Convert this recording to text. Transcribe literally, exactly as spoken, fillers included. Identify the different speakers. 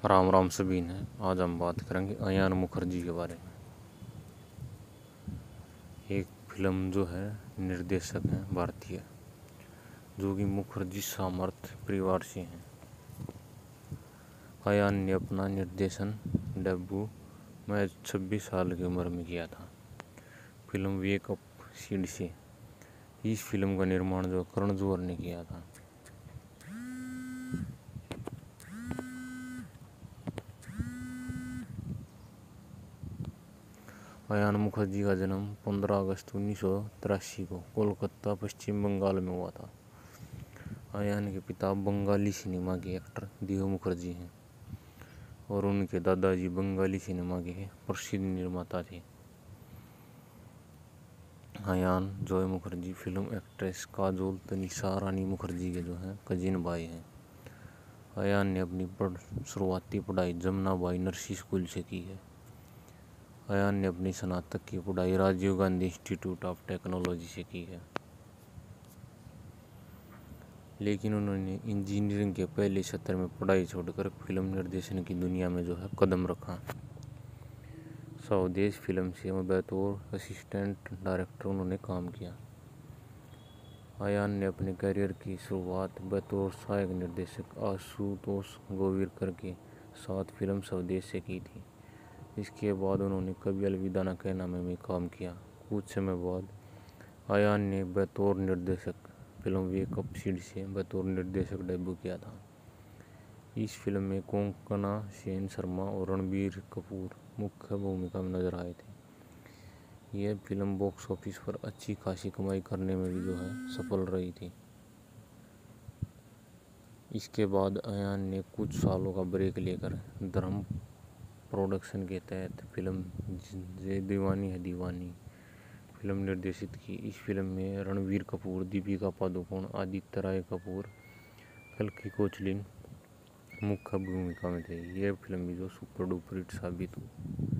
Speaker 1: राम राम सभी ने। आज हम बात करेंगे अयान मुखर्जी के बारे में। एक फिल्म जो है निर्देशक हैं भारतीय, जो कि मुखर्जी सामर्थ परिवार से हैं। अयान ने अपना निर्देशन डेब्यू में छब्बीस साल की उम्र में किया था, फिल्म वेक अप सीड से। इस फिल्म का निर्माण जो करण जौहर ने किया था। अयान मुखर्जी का जन्म पंद्रह अगस्त उन्नीस सौ तिरासी को कोलकाता, पश्चिम बंगाल में हुआ था। अयान के पिता बंगाली सिनेमा के एक्टर देव मुखर्जी हैं और उनके दादाजी बंगाली सिनेमा के प्रसिद्ध निर्माता थे। अयान जॉय मुखर्जी फिल्म एक्ट्रेस काजोल तनिषा रानी मुखर्जी के जो हैं कजिन भाई हैं। अयान ने अपनी पढ़ शुरुआती पढ़ाई जमुनाबाई नर्सिंग स्कूल से की है। अयान ने अपनी स्नातक की पढ़ाई Rajiv Gandhi institute of technology से की है, लेकिन उन्होंने इंजीनियरिंग के पहले सत्र में पढ़ाई छोड़कर फिल्म निर्देशन की दुनिया में जो है कदम रखा। स्वदेश फिल्म से बतौर असिस्टेंट डायरेक्टर उन्होंने काम किया। अयान ने अपने करियर की शुरुआत बतौर सहायक निर्देशक आशुतोष गोविरकर के साथ फिल्म स्वदेश से की थी। इसके बाद उन्होंने कभी अलविदा न कहना में भी काम किया। कुछ समय बाद अयान ने बतौर निर्देशक फिल्म वेक अप सीड से बतौर निर्देशक डेब्यू किया था। इस फिल्म में कोंकणा सेन शर्मा और रणबीर कपूर मुख्य भूमिका में नजर आए थे। यह फिल्म बॉक्स ऑफिस पर अच्छी खासी कमाई करने में भी जो है सफल रही थी। इसके बाद अयान ने कुछ सालों का ब्रेक लेकर धर्म प्रोडक्शन के तहत फिल्म ये दीवानी है दीवानी फिल्म निर्देशित की। इस फिल्म में रणबीर कपूर, दीपिका पादुकोण, आदित्य राय कपूर, कल्कि कोचलिन मुख्य भूमिका में थे। यह फिल्म भी जो सुपर डुपर हिट साबित हुई।